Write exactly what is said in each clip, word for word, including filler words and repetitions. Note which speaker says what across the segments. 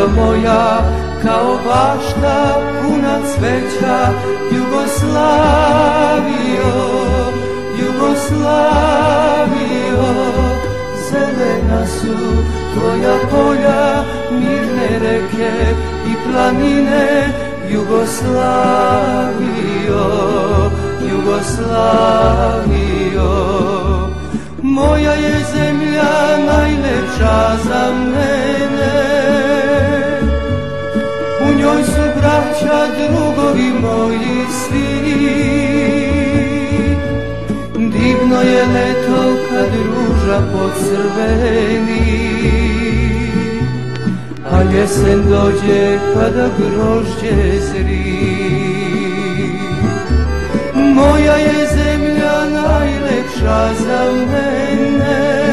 Speaker 1: zemljo moja, kao bašta puna cveća, Jugoslavio, Jugoslavio. Zelena su tvoja polja, mirne reke i planine, Jugoslavio, Jugoslavio. Moja je zemlja najlepša za mene, u njoj su braća, drugovi moji svi. Divno je leto kad ruža pocrveni, a jesen dođe kada grožđe zri. Moja je zemlja najlepša za mene,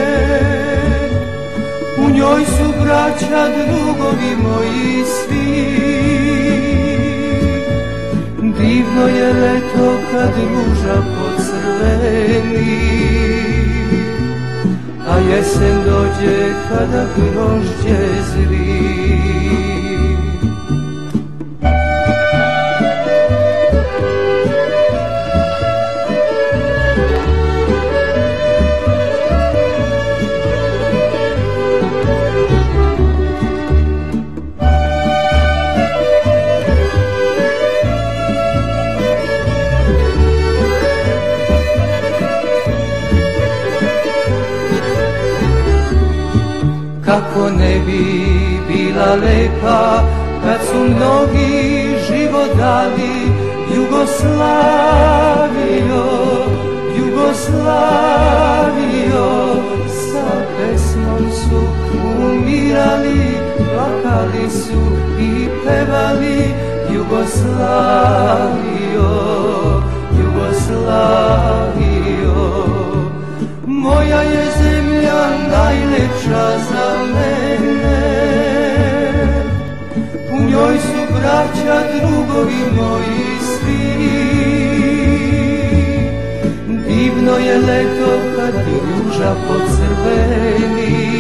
Speaker 1: u njoj su braća, drugovi moji svi. Divno je leto kad ruža pocrveni, a jesen dođe kada grožđe zri. Kako ne bi bila lepa kad su mnogi život dali, Jugoslavio, Jugoslavio. Sa pesmom su umirali, plakali su i pevali, Jugoslavio, Jugoslavio. Moja je zemlja najlepša za mene, u njoj su braća, drugovi moji svi. Divno je leto kad ruža pocrveni,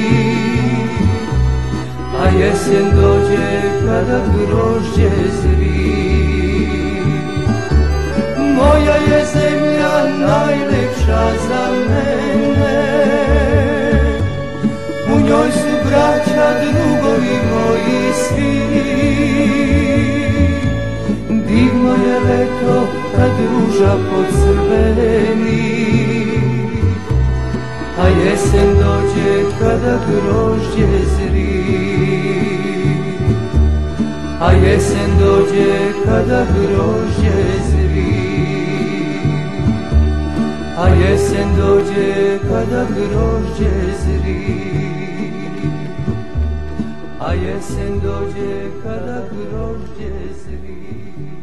Speaker 1: a jesen dođe kada grožđe zri. Moja je zemlja najlepša za mene, u njoj su braća, drugovi moji svi. Divno je leto kad ruža pocrveni, a jesen dođe kada grožđe zri. A jesen dođe kada grožđe zri. A jesen dođe kada grožđe zri. A jesen dođe kada grožđe zri.